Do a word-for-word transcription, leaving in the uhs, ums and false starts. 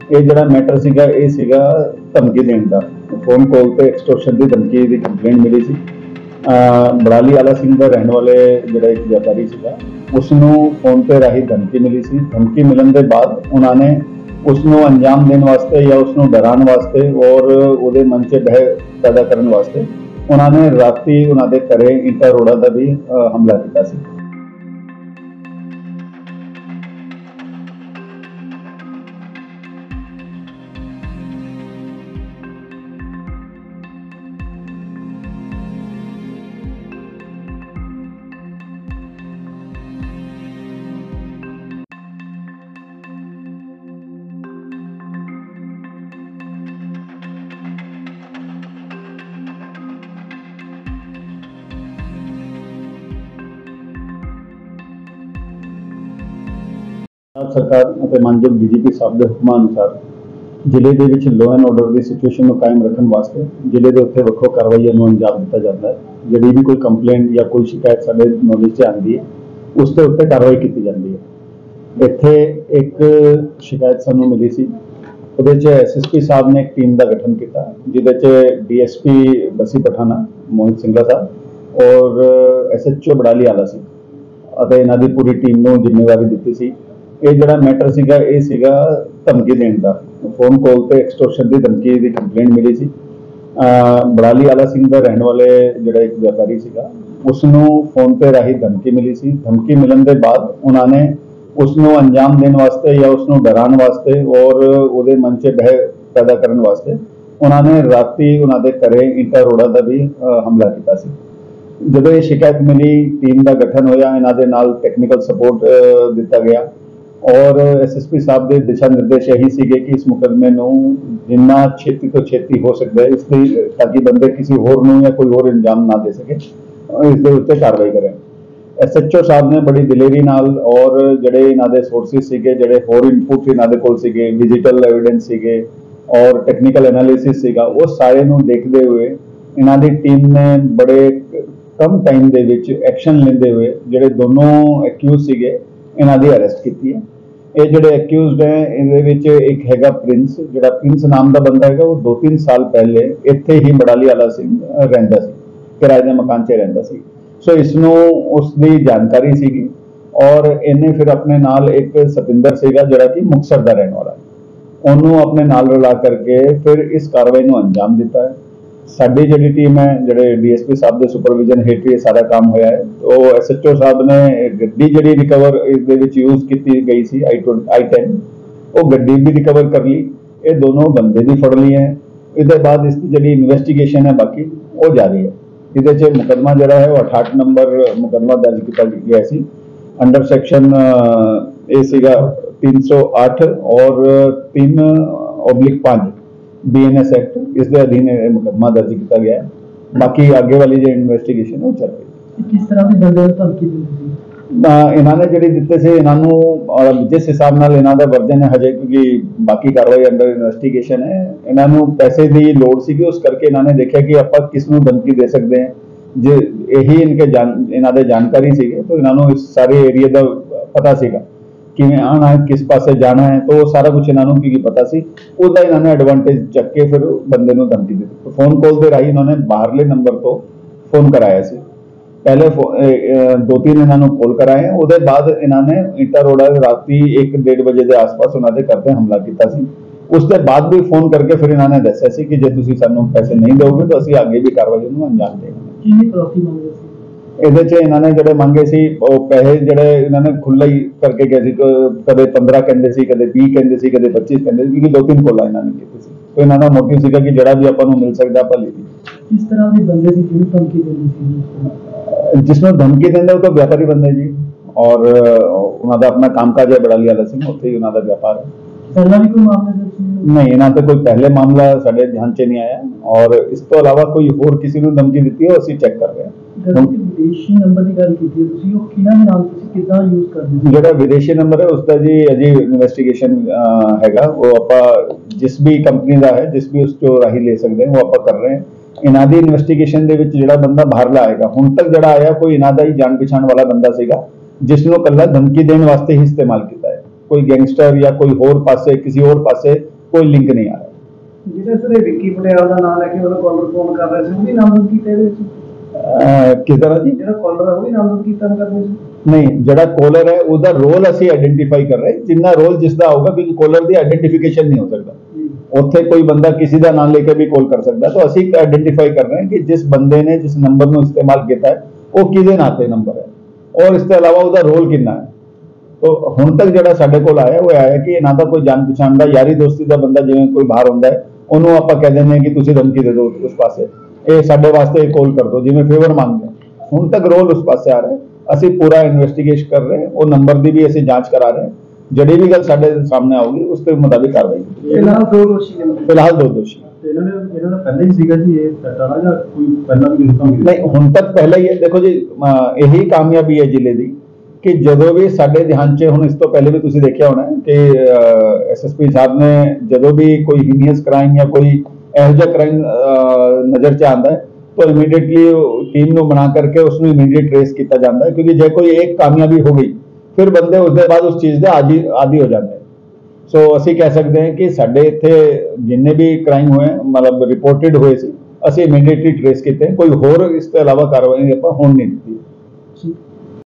ਇਹ ਜਿਹੜਾ ਮੈਟਰ ਸੀਗਾ ਇਹ ਸੀਗਾ ਧਮਕੀ ਦੇਣ ਦਾ। ਫੋਨ ਕਾਲ ਤੇ ਐਕਸਟੋਰਸ਼ਨ ਦੀ ਧਮਕੀ ਦੀ ਕੰਪਲੇਂਟ ਮਿਲੀ ਸੀ। ਬੜਾਲੀ ਆਲਾ ਸਿੰਘ ਦਾ ਰਹਿਣ ਵਾਲੇ ਜਿਹੜਾ ਇੱਕ ਵਪਾਰੀ ਸੀਗਾ, ਉਸ ਨੂੰ ਫੋਨ ਤੇ ਰਾਹੀਂ ਧਮਕੀ ਮਿਲੀ ਸੀ। ਧਮਕੀ ਮਿਲਣ ਦੇ ਬਾਅਦ ਉਹਨਾਂ ਨੇ ਉਸ ਨੂੰ ਅੰਜਾਮ ਦੇਣ ਵਾਸਤੇ ਜਾਂ ਉਸ ਨੂੰ ਡਰਾਉਣ ਵਾਸਤੇ ਔਰ ਉਹਦੇ ਮਨ 'ਚ ਭੈ ਪੈਦਾ ਕਰਨ ਵਾਸਤੇ ਉਹਨਾਂ ਨੇ ਰਾਤੀ ਉਹਨਾਂ ਦੇ ਘਰੇ ਇੰਟਾ ਰੋੜਾ ਦਾ ਵੀ ਹਮਲਾ ਕੀਤਾ ਸੀ। सरकार ਅਤੇ ਮਾਨਯੋਗ ਡੀ ਜੀ ਪੀ ਸਾਹਿਬ ਦੇ ਹੁਕਮਾਂ ਅਨੁਸਾਰ ਜ਼ਿਲ੍ਹੇ ਦੇ ਵਿੱਚ ਲਾਅ ਐਂਡ ਆਰਡਰ ਦੀ ਸਿਚੁਏਸ਼ਨ ਨੂੰ ਕਾਇਮ ਰੱਖਣ ਵਾਸਤੇ ਜ਼ਿਲ੍ਹੇ ਦੇ ਉੱਤੇ ਵੱਖੋ ਕਾਰਵਾਈਆਂ ਨੂੰ ਅੰਜਾਮ ਦਿੱਤਾ ਜਾਂਦਾ ਹੈ। ਜਿਹੜੀ ਵੀ ਕੋਈ ਕੰਪਲੇਂਟ ਜਾਂ ਕੋਈ ਸ਼ਿਕਾਇਤ ਸਾਡੇ ਨੌਲੇਜ 'ਚ ਆਉਂਦੀ ਹੈ ਉਸ ਦੇ ਉੱਤੇ ਕਾਰਵਾਈ ਕੀਤੀ ਜਾਂਦੀ ਹੈ। ਇੱਥੇ ਇੱਕ ਸ਼ਿਕਾਇਤ ਸਾਨੂੰ ਮਿਲੀ ਸੀ, ਉਹਦੇ 'ਚ ਐਸ ਐਸ ਪੀ ਸਾਹਿਬ ਨੇ ਇੱਕ ਟੀਮ ਦਾ ਗਠਨ ਕੀਤਾ, ਜਿਹਦੇ 'ਚ D S P Bassi Pathana Mohit Singla ਸਾਹਿਬ ਔਰ ਐਸ ਐਚ ਓ ਬੜਾਲੀ ਆਲਾ ਸਿੰਘ ਅਤੇ ਇਹਨਾਂ ਦੀ ਪੂਰੀ ਟੀਮ ਨੂੰ ਜ਼ਿੰਮੇਵਾਰੀ ਦਿੱਤੀ ਸੀ। ਇਹ ਜਿਹੜਾ ਮੈਟਰ ਸੀਗਾ ਇਹ ਸੀਗਾ ਧਮਕੀ ਦੇਣ ਦਾ। ਫੋਨ ਕਾਲ ਤੇ ਐਕਸਟੋਰਸ਼ਨ ਦੀ ਧਮਕੀ ਦੀ ਕੰਪਲੇਂਟ ਮਿਲੀ ਸੀ। ਬੜਾਲੀ ਆਲਾ ਸਿੰਘ ਦਾ ਰਹਿਣ ਵਾਲੇ ਜਿਹੜਾ ਇੱਕ ਵਪਾਰੀ ਸੀਗਾ, ਉਸ ਨੂੰ ਫੋਨ ਤੇ ਰਾਹੀਂ ਧਮਕੀ ਮਿਲੀ ਸੀ। ਧਮਕੀ ਮਿਲਣ ਦੇ ਬਾਅਦ ਉਹਨਾਂ ਨੇ ਉਸ ਨੂੰ ਅੰਜਾਮ ਦੇਣ ਵਾਸਤੇ ਜਾਂ ਉਸ ਨੂੰ ਡਰਾਉਣ ਵਾਸਤੇ ਔਰ ਉਹਦੇ ਮਨ 'ਚ ਭੈ ਪੈਦਾ ਕਰਨ ਵਾਸਤੇ ਉਹਨਾਂ ਨੇ ਰਾਤੀ ਉਹਨਾਂ ਦੇ ਘਰੇ ਇੰਟਾ ਰੋੜਾ ਦਾ ਵੀ ਹਮਲਾ ਕੀਤਾ ਸੀ। ਜਦੋਂ ਇਹ ਸ਼ਿਕਾਇਤ ਮਿਲੀ, ਟੀਮ ਦਾ ਗਠਨ ਹੋਇਆ, ਇਹਨਾਂ ਦੇ ਨਾਲ ਟੈਕਨੀਕਲ ਸਪੋਰਟ ਦਿੱਤਾ ਗਿਆ ਔਰ ਐਸ ਐਸ ਪੀ ਸਾਹਿਬ ਦੇ ਦਿਸ਼ਾ ਨਿਰਦੇਸ਼ ਇਹੀ ਸੀਗੇ ਕਿ ਇਸ ਮੁਕੱਦਮੇ ਨੂੰ ਜਿੰਨਾ ਛੇਤੀ ਤੋਂ ਛੇਤੀ ਹੋ ਸਕਦਾ ਹੈ ਇਸ ਲਈ ਤਾਂ ਕਿ ਬੰਦੇ ਕਿਸੇ ਹੋਰ ਨੂੰ ਜਾਂ ਕੋਈ ਹੋਰ ਇੰਜਾਮ ਨਾ ਦੇ ਸਕੇ, ਇਸ ਦੇ ਉੱਤੇ ਕਾਰਵਾਈ ਕਰੇ। ਐਸ ਐਚ ਓ ਸਾਹਿਬ ਨੇ ਬੜੀ ਦਿਲੇਰੀ ਨਾਲ ਔਰ ਜਿਹੜੇ ਇਹਨਾਂ ਦੇ ਸੋਰਸਿਸ ਸੀਗੇ, ਜਿਹੜੇ ਹੋਰ ਇਨਪੁਟ ਇਹਨਾਂ ਦੇ ਕੋਲ ਸੀਗੇ, ਡਿਜੀਟਲ ਐਵੀਡੈਂਸ ਸੀਗੇ ਔਰ ਟੈਕਨੀਕਲ ਐਨਾਲਿਸਿਸ ਸੀਗਾ, ਉਹ ਸਾਰੇ ਨੂੰ ਦੇਖਦੇ ਹੋਏ ਇਹਨਾਂ ਦੀ ਟੀਮ ਨੇ ਬੜੇ ਕਮ ਟਾਈਮ ਦੇ ਵਿੱਚ ਐਕਸ਼ਨ ਲੈਂਦੇ ਹੋਏ ਜਿਹੜੇ ਦੋਨੋਂ ਐਕਿਊਜ਼ ਸੀਗੇ ਇਹਨਾਂ ਦੀ ਅਰੈਸਟ ਕੀਤੀ ਹੈ। ਇਹ ਜਿਹੜੇ ਐਕਿਊਜ਼ਡ ਹੈ ਇਹਦੇ ਵਿੱਚ ਇੱਕ ਹੈਗਾ ਪ੍ਰਿੰਸ, ਜਿਹੜਾ ਪ੍ਰਿੰਸ ਨਾਮ ਦਾ ਬੰਦਾ ਹੈਗਾ, ਉਹ ਦੋ ਤਿੰਨ ਸਾਲ ਪਹਿਲੇ ਇੱਥੇ ਹੀ ਬੜਾਲੀ ਆਲਾ ਸਿੰਘ ਰਹਿੰਦਾ ਸੀ, ਕਿਰਾਏ ਦੇ ਮਕਾਨ 'ਚ ਰਹਿੰਦਾ ਸੀ। ਸੋ ਇਸ ਨੂੰ ਉਸ ਦੀ ਜਾਣਕਾਰੀ ਸੀਗੀ ਔਰ ਇਹਨੇ ਫਿਰ ਆਪਣੇ ਨਾਲ ਇੱਕ ਸਤਿੰਦਰ ਸੀਗਾ ਜਿਹੜਾ ਕਿ ਮੁਕਤਸਰ ਦਾ ਰਹਿਣ ਵਾਲਾ, ਉਹਨੂੰ ਆਪਣੇ ਨਾਲ ਰਲਾ ਕਰਕੇ ਫਿਰ ਇਸ ਕਾਰਵਾਈ ਨੂੰ ਅੰਜਾਮ ਦਿੱਤਾ ਹੈ। ਸਾਡੀ ਜਿਹੜੀ ਟੀਮ ਹੈ, ਜਿਹੜੇ ਡੀ ਐਸ ਪੀ ਸਾਹਿਬ ਦੇ ਸੁਪਰਵਿਜ਼ਨ ਹੇਠ ਇਹ ਸਾਰਾ ਕੰਮ ਹੋਇਆ ਹੈ। ਉਹ ਐਸ ਐਚ ਓ ਸਾਹਿਬ ਨੇ ਗੱਡੀ ਜਿਹੜੀ ਰਿਕਵਰ ਇਸ ਦੇ ਵਿੱਚ ਯੂਜ਼ ਕੀਤੀ ਗਈ ਸੀ ਆਈ ਆਈ ਟੈਨ, ਉਹ ਗੱਡੀ ਵੀ ਰਿਕਵਰ ਕਰ ਲਈ। ਇਹ ਦੋਨੋਂ ਬੰਦੇ ਵੀ ਫੜ ਲਈ ਹੈ। ਇਹਦੇ ਬਾਅਦ ਇਸ ਦੀ ਜਿਹੜੀ ਇਨਵੈਸਟੀਗੇਸ਼ਨ ਹੈ ਬਾਕੀ ਉਹ ਜਾਰੀ ਹੈ। ਇਹਦੇ 'ਚ ਮੁਕੱਦਮਾ ਜਿਹੜਾ ਹੈ ਉਹ ਅਠਾਹਠ ਨੰਬਰ ਮੁਕੱਦਮਾ ਦਰਜ ਕੀਤਾ ਗਿਆ ਸੀ ਅੰਡਰ ਸੈਕਸ਼ਨ ਇਹ ਸੀਗਾ ਤਿੰਨ ਸੌ ਅੱਠ ਔਰ ਤਿੰਨ ਓਬਲਿਕ ਪੰਜ ਬੀ ਐਨ ਐਸ ਐਕਟ, ਇਸ ਦੇ ਅਧੀਨ ਇਹ ਮੁਕੱਦਮਾ ਦਰਜ ਕੀਤਾ ਗਿਆ ਹੈ। ਬਾਕੀ ਅੱਗੇ ਵਾਲੀ ਜਿਹੜੀ ਇਨਵੈਸਟੀਗੇਸ਼ਨ ਉਹ ਚੱਲ ਰਹੀ ਹੈ। ਕਿਸ ਤਰ੍ਹਾਂ ਦੀ ਬੰਦੇ ਨੂੰ ਧਮਕੀ ਦਿੱਤੀ ਸੀ? ਇਹਨਾਂ ਨੇ ਜਿਹੜੀ ਦਿੱਤੇ ਸੀ ਇਹਨਾਂ ਨੂੰ ਜਿਸ ਹਿਸਾਬ ਨਾਲ ਇਹਨਾਂ ਦਾ ਵਰਜਨ ਹੈ ਹਜੇ, ਕਿਉਂਕਿ ਬਾਕੀ ਕਾਰਵਾਈ ਅੰਡਰ ਇਨਵੈਸਟੀਗੇਸ਼ਨ ਹੈ, ਇਹਨਾਂ ਨੂੰ ਪੈਸੇ ਦੀ ਲੋੜ ਸੀਗੀ, ਉਸ ਕਰਕੇ ਇਹਨਾਂ ਨੇ ਦੇਖਿਆ ਕਿ ਆਪਾਂ ਕਿਸ ਨੂੰ ਧਮਕੀ ਦੇ ਸਕਦੇ ਹਾਂ। ਜੇ ਇਹੀ ਇਨਕੇ ਜਾਣ ਇਹਨਾਂ ਦੇ ਜਾਣਕਾਰੀ ਸੀਗੇ ਤਾਂ ਇਹਨਾਂ ਨੂੰ ਇਸ ਸਾਰੇ ਏਰੀਆ ਦਾ ਪਤਾ ਸੀਗਾ ਕਿਵੇਂ ਆਉਣਾ ਹੈ, ਕਿਸ ਪਾਸੇ ਜਾਣਾ ਹੈ, ਤਾਂ ਉਹ ਸਾਰਾ ਕੁਝ ਇਹਨਾਂ ਨੂੰ ਕੀ ਪਤਾ ਸੀ। ਉਹਦਾ ਇਹਨਾਂ ਨੇ ਐਡਵਾਂਟੇਜ ਚੱਕ ਕੇ ਫਿਰ ਬੰਦੇ ਨੂੰ ਧਮਕੀ ਦਿੱਤੀ। ਫੋਨ ਕਾਲ ਦੇ ਰਾਹੀਂ ਇਹਨਾਂ ਨੇ ਬਾਹਰਲੇ ਨੰਬਰ ਤੋਂ ਫੋਨ ਕਰਾਇਆ ਸੀ। ਪਹਿਲੇ ਦੋ ਤਿੰਨ ਇਹਨਾਂ ਨੂੰ ਕਾਲ ਕਰਾਏ, ਉਹਦੇ ਬਾਅਦ ਇਹਨਾਂ ਨੇ ਇੰਟਾ ਰੋੜਾ ਰਾਤੀ ਇੱਕ ਡੇਢ ਵਜੇ ਦੇ ਆਸ-ਪਾਸ ਉਹਨਾਂ ਦੇ ਘਰ ਤੇ ਹਮਲਾ ਕੀਤਾ ਸੀ। ਉਸ ਦੇ ਬਾਅਦ ਵੀ ਫੋਨ ਕਰਕੇ ਫਿਰ ਇਹਨਾਂ ਨੇ ਦੱਸਿਆ ਸੀ ਕਿ ਜੇ ਤੁਸੀਂ ਸਾਨੂੰ ਪੈਸੇ ਨਹੀਂ ਦਿਓਗੇ ਤਾਂ ਅਸੀਂ ਅੱਗੇ ਵੀ ਕਾਰਵਾਈ ਨੂੰ ਅੰਜਾਮ ਦੇਵਾਂਗੇ। ਕਿੰਨੀ ਪ੍ਰਾਪਤੀ ਮੰਗੇ ਸੀ ਇਹਦੇ 'ਚ ਇਹਨਾਂ ਨੇ ਜਿਹੜੇ ਮੰਗੇ ਸੀ ਉਹ ਪੈਸੇ ਜਿਹੜੇ ਇਹਨਾਂ ਨੇ ਖੁੱਲ੍ਹਾ ਹੀ ਕਰਕੇ ਗਏ ਸੀ। ਕਦੇ ਪੰਦਰਾਂ ਕਹਿੰਦੇ ਸੀ, ਕਦੇ ਵੀਹ ਕਹਿੰਦੇ ਸੀ, ਕਦੇ ਪੱਚੀ ਕਹਿੰਦੇ ਸੀ, ਕਿਉਂਕਿ ਦੋ ਤਿੰਨ ਕੋਲਾਂ ਇਹਨਾਂ ਨੇ ਕੀਤੀ ਸੀ। तो इन्होंने मोटिव सीगा कि जड़ा भी अपन मिल सकता आप ले किस तरह के बंदे से क्यों धमकी देनी सी जिसमें धमकी देंगे वो तो व्यापारी बंदे जी और उन्होंने अपना कामकाज है बड़ाली वाला सिंह उत्थे ही उन्होंने व्यापार है पहला भी कोई मामला नहीं इन्हों तो कोई पहले मामला साडे ध्यान च नहीं आया और इस तो अलावा कोई होर किसी को धमकी दी है असीं चेक कर रहे हैं। विदेशी नंबर की गल कीती तुसीं ओह किहड़ा नाम तुसीं किदां यूज करदे हो जेड़ा विदेशी नंबर है उसका जी अजी इन्वेस्टिगेशन हैगा वो आपां जिस भी कंपनी का है जिस भी उसको राही ले सकते हैं वो आपां कर रहे हैं। इन्हां दी इन्वेस्टिगेशन दे विच जेड़ा बंदा बाहर ला आएगा हुण तक जेड़ा आया कोई इन्हां दा ही जान पछाण वाला बंदा सीगा जिसनों कल्ला धमकी देने वास्ते ही इस्तेमाल किया है। कोई गैंगस्टर या कोई होर पासे किसी और पासे ਕੋਈ ਲਿੰਕ ਨਹੀਂ ਆ ਰਿਹਾ। ਜਿਹੜਾ ਸਰ ਇਹ ਵਿੱਕੀ ਪਟਿਆਲ ਦਾ ਨਾਮ ਲੈ ਕੇ ਉਹਦਾ ਕਾਲਰ ਫੋਨ ਕਰ ਰਿਹਾ ਸੀ, ਉਹ ਵੀ ਨਾਮਜ਼ਦ ਕੀਤਾ ਇਹਦੇ ਵਿੱਚ? ਕਿਸ ਤਰ੍ਹਾਂ ਜੀ? ਜਿਹੜਾ ਕਾਲਰ ਹੈ ਉਹ ਵੀ ਨਾਮਜ਼ਦ ਕੀਤਾ ਕਰਦੇ ਸੀ? ਨਹੀਂ, ਜਿਹੜਾ ਕਾਲਰ ਹੈ ਉਹਦਾ ਰੋਲ ਅਸੀਂ ਆਇਡੈਂਟੀਫਾਈ ਕਰ ਰਹੇ, ਜਿੰਨਾ ਰੋਲ ਜਿਸ ਦਾ ਹੋਊਗਾ, ਕਿਉਂਕਿ ਕਾਲਰ ਦੀ ਆਇਡੈਂਟੀਫਿਕੇਸ਼ਨ ਨਹੀਂ ਹੋ ਸਕਦਾ, ਉੱਥੇ ਕੋਈ ਬੰਦਾ ਕਿਸੇ ਦਾ ਨਾਮ ਲੈ ਕੇ ਵੀ ਕਾਲ ਕਰ ਸਕਦਾ। ਤਾਂ ਅਸੀਂ ਆਇਡੈਂਟੀਫਾਈ ਕਰ ਰਹੇ ਹਾਂ ਕਿ ਜਿਸ ਬੰਦੇ ਨੇ ਜਿਸ ਨੰਬਰ ਨੂੰ ਇਸਤੇਮਾਲ ਕੀਤਾ ਹੈ ਉਹ ਕਿਹਦੇ ਨਾਂ ਤੇ ਨੰਬਰ ਹੈ, ਔਰ ਇਸ ਤੋਂ ਇਲਾਵਾ ਉਹਦਾ ਰੋਲ ਕਿੰਨਾ ਹੈ। तो ਹੁਣ ਤੱਕ ਜਿਹੜਾ ਸਾਡੇ ਕੋਲ ਆਇਆ ਉਹ ਆਇਆ ਕਿ ਇਹਨਾਂ ਦਾ ਕੋਈ ਜਾਣ ਪਛਾਣ ਦਾ ਯਾਰੀ ਦੋਸਤੀ ਦਾ ਬੰਦਾ ਜਿਵੇਂ ਕੋਈ ਬਾਹਰ ਹੁੰਦਾ ਹੈ, ਉਹਨੂੰ ਆਪਾਂ ਕਹਿ ਦਿੰਦੇ ਹਾਂ ਕਿ ਤੁਸੀਂ ਧਮਕੀ ਦੇ ਦਿਓ ਉਸ ਪਾਸੇ, ਇਹ ਸਾਡੇ ਵਾਸਤੇ ਕਾਲ ਕਰ ਦਿਓ, ਜਿਵੇਂ ਫੇਵਰ ਮੰਗਦੇ ਹਾਂ। ਹੁਣ ਤੱਕ ਰੋਲ ਉਸ ਪਾਸੇ ਆ ਰਿਹਾ, ਅਸੀਂ ਪੂਰਾ ਇਨਵੈਸਟੀਗੇਸ਼ਨ ਕਰ ਰਹੇ ਹਾਂ, ਉਹ ਨੰਬਰ ਦੀ ਵੀ ਅਸੀਂ ਜਾਂਚ ਕਰਾ ਰਹੇ ਹਾਂ, ਜਿਹੜੀ ਵੀ ਗੱਲ ਸਾਡੇ ਸਾਹਮਣੇ ਆਊਗੀ ਉਸ ਦੇ ਮੁਤਾबिक ਕਾਰਵਾਈ ਕੀਤੀ। ਫਿਲਹਾਲ ਦੋ ਦੋਸ਼ੀ ਨੇ। ਫਿਲਹਾਲ ਦੋ ਦੋਸ਼ੀ। ਇਹਨਾਂ ਨੇ ਇਹਨਾਂ ਦਾ ਪਹਿਲਾਂ ਹੀ ਸੀਗਾ ਜੀ ਇਹ ਸੈਟ ਵਾਲਾ, ਜਾਂ ਕੋਈ ਪਹਿਲਾਂ ਵੀ ਇਨਕਮ? ਨਹੀਂ, ਹੁਣ ਤੱਕ ਪਹਿਲਾਂ ਹੀ ਹੈ। ਦੇਖੋ ਜੀ, ਇਹੀ ਕਾਮਯਾਬੀ ਹੈ ਜ਼ਿਲ੍ਹੇ ਦੀ ਕਿ ਜਦੋਂ ਵੀ ਸਾਡੇ ਧਿਆਨ 'ਚ, ਹੁਣ ਇਸ ਤੋਂ ਪਹਿਲੇ ਵੀ ਤੁਸੀਂ ਦੇਖਿਆ ਹੋਣਾ ਕਿ ਐਸ ਐਸ ਪੀ ਸਾਹਿਬ ਨੇ ਜਦੋਂ ਵੀ ਕੋਈ ਹੀਨੀਅਸ ਕ੍ਰਾਈਮ ਜਾਂ ਕੋਈ ਇਹੋ ਜਿਹਾ ਕ੍ਰਾਈਮ ਨਜ਼ਰ 'ਚ ਆਉਂਦਾ ਹੈ ਤਾਂ ਇਮੀਡੀਏਟਲੀ ਟੀਮ ਨੂੰ ਬਣਾ ਕਰਕੇ ਉਸ ਨੂੰ ਇਮੀਡੀਏਟ ਟ੍ਰੇਸ ਕੀਤਾ ਜਾਂਦਾ ਹੈ, ਕਿਉਂਕਿ ਜੇ ਕੋਈ ਇੱਕ ਕਾਮਯਾਬੀ ਹੋ ਗਈ ਫਿਰ ਬੰਦੇ ਉਸਦੇ ਬਾਅਦ ਉਸ ਚੀਜ਼ ਦੇ ਆਦੀ ਆਦੀ ਹੋ ਜਾਂਦੇ। ਸੋ ਅਸੀਂ ਕਹਿ ਸਕਦੇ ਹਾਂ ਕਿ ਸਾਡੇ ਇੱਥੇ ਜਿੰਨੇ ਵੀ ਕ੍ਰਾਈਮ ਹੋਏ, ਮਤਲਬ ਰਿਪੋਰਟਡ ਹੋਏ ਸੀ, ਅਸੀਂ ਇਮੀਡੀਏਟਲੀ ਟ੍ਰੇਸ ਕੀਤੇ, ਕੋਈ ਹੋਰ ਇਸ ਤੋਂ ਇਲਾਵਾ ਕਾਰਵਾਈ ਆਪਾਂ ਹੋਣ ਨਹੀਂ ਦਿੱਤੀ।